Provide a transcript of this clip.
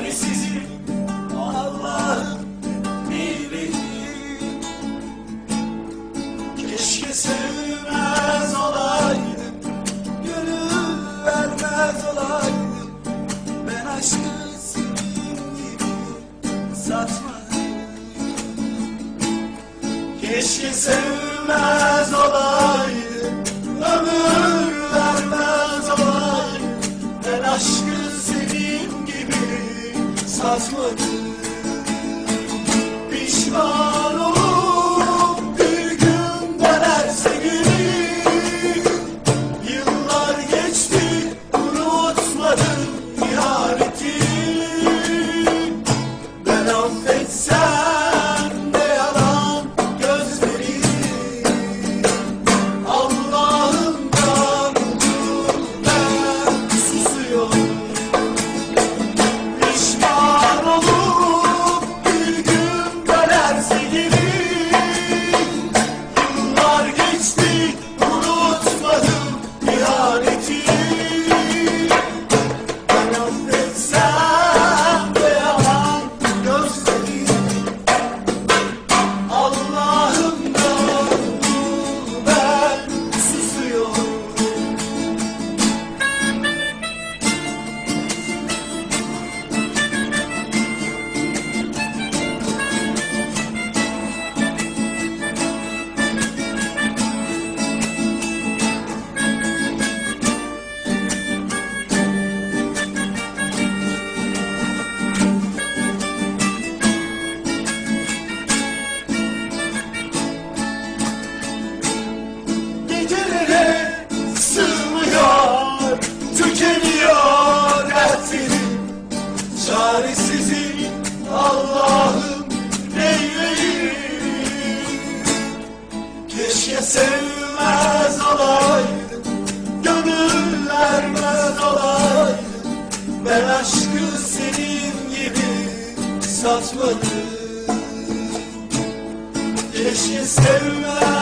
çaresizim, Allah'ım bir benim. Keşke sevmez olaydım, gönül vermez olaydım. Ben aşkı senin gibi satmadım. Keşke sevmez olaydım, ömür vermez olaydım. Ben aşkı senin gibi satmadım. Pişman olup bir gün dönerse günüm, yıllar geçti unutmadım ihaneti. Ben affetsem de yalan gözlerini, Allah'ımdan ben susuyorum. Pişman olup bir gün dönerse gibi, yıllar geçti unutmadım ihaneti. Ben affetsem de yalan gözlerini, Allah'ımdan ben susuyorum. Gecelere sığmıyor, tükeniyor dertlerim. Çaresizim, Allah'ım neyleyim. Keşke sevmez olaydım, gönül vermez olaydım. Ben aşkı senin gibi satmadım. Keşke sevmez